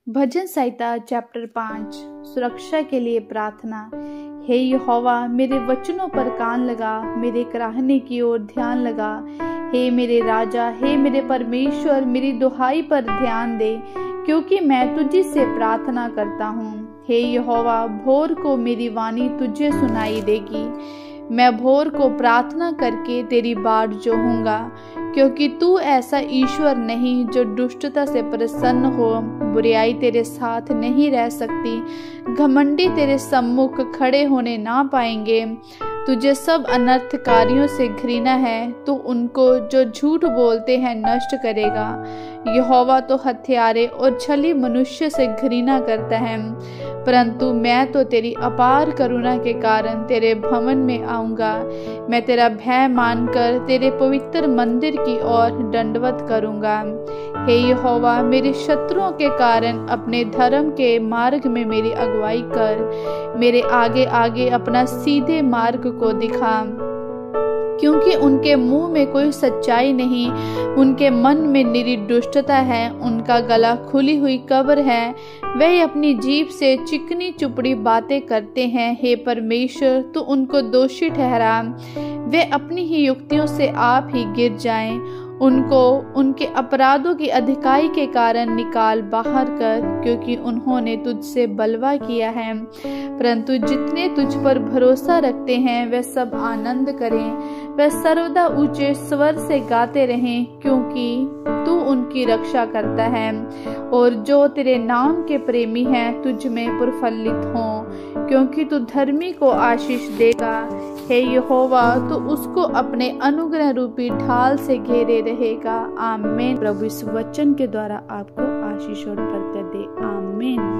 भजन संहिता chapter 5 सुरक्षा के लिए प्रार्थना। हे यहोवा, मेरे वचनों पर कान लगा, मेरे कराहने की ओर ध्यान लगा। हे मेरे राजा, हे मेरे परमेश्वर, मेरी दुहाई पर ध्यान दे, क्योंकि मैं तुझी से प्रार्थना करता हूँ। हे यहोवा, भोर को मेरी वाणी तुझे सुनाई देगी। मैं भोर को प्रार्थना करके तेरी बाट जोहूंगा, क्योंकि तू ऐसा ईश्वर नहीं जो दुष्टता से प्रसन्न हो। बुराई तेरे साथ नहीं रह सकती, घमंडी तेरे सम्मुख खड़े होने ना पाएंगे। तुझे सब अनर्थकारियों से घृणा है, तू उनको जो झूठ बोलते हैं नष्ट करेगा। यहोवा तो हत्यारे और छली मनुष्य से घृणा करता है, परंतु मैं तो तेरी अपार करुणा के कारण तेरे भवन में आऊंगा। मैं तेरा भय मानकर तेरे पवित्र मंदिर की ओर दंडवत करूंगा। हे यहोवा, मेरे शत्रुओं के कारण अपने धर्म के मार्ग में मेरी अगुवाई कर। मेरे आगे आगे अपना सीधे मार्ग को दिखा, क्योंकि उनके मुंह में कोई सच्चाई नहीं, उनके मन में निरी दुष्टता है। उनका गला खुली हुई कब्र है, वे अपनी जीभ से चिकनी चुपड़ी बातें करते हैं। हे परमेश्वर, तू उनको दोषी ठहरा, वे अपनी ही युक्तियों से आप ही गिर जाएं। उनको उनके अपराधों की अधिकाई के कारण निकाल बाहर कर, क्योंकि उन्होंने तुझसे बलवा किया है। परंतु जितने तुझ पर भरोसा रखते हैं वे सब आनंद करें, वे सर्वदा ऊंचे स्वर से गाते रहें, क्योंकि तू उनकी रक्षा करता है। और जो तेरे नाम के प्रेमी हैं तुझ में प्रफुल्लित हों, क्योंकि तू धर्मी को आशीष देगा। हे यहोवा, तू उसको अपने अनुग्रह रूपी ढाल से घेरे रहेगा। आमीन। प्रभु इस वचन के द्वारा आपको आशीष और बरकत दे। आमीन।